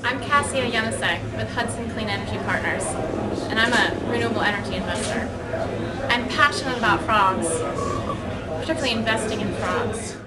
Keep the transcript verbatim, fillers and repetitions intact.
I'm Kassia Yanosek with Hudson Clean Energy Partners, and I'm a renewable energy investor. I'm passionate about frogs, particularly investing in frogs.